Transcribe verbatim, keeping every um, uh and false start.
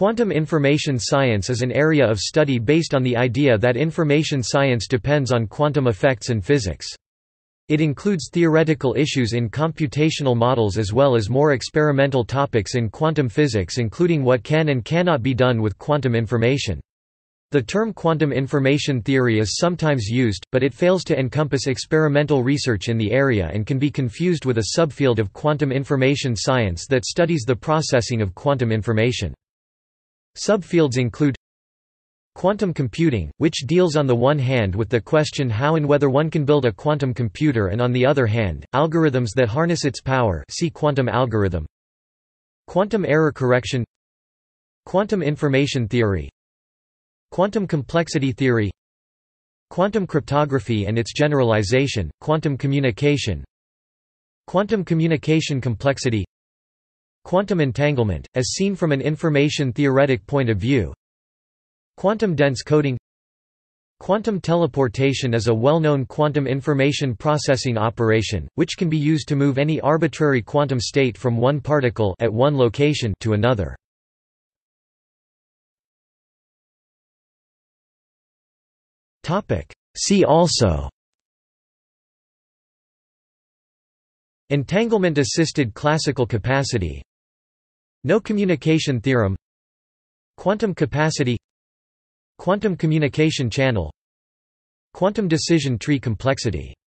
Quantum information science is an area of study based on the idea that information science depends on quantum effects and physics. It includes theoretical issues in computational models as well as more experimental topics in quantum physics, including what can and cannot be done with quantum information. The term quantum information theory is sometimes used, but it fails to encompass experimental research in the area and can be confused with a subfield of quantum information science that studies the processing of quantum information. Subfields include quantum computing, which deals on the one hand with the question how and whether one can build a quantum computer, and on the other hand, algorithms that harness its power, see quantum algorithm. Quantum error correction, quantum information theory, quantum complexity theory, quantum cryptography and its generalization, quantum communication, quantum communication complexity, quantum entanglement, as seen from an information theoretic point of view, quantum dense coding. Quantum teleportation is a well-known quantum information processing operation, which can be used to move any arbitrary quantum state from one particle at one location to another. See also: entanglement-assisted classical capacity, no communication theorem, quantum capacity, quantum communication channel, quantum decision tree complexity.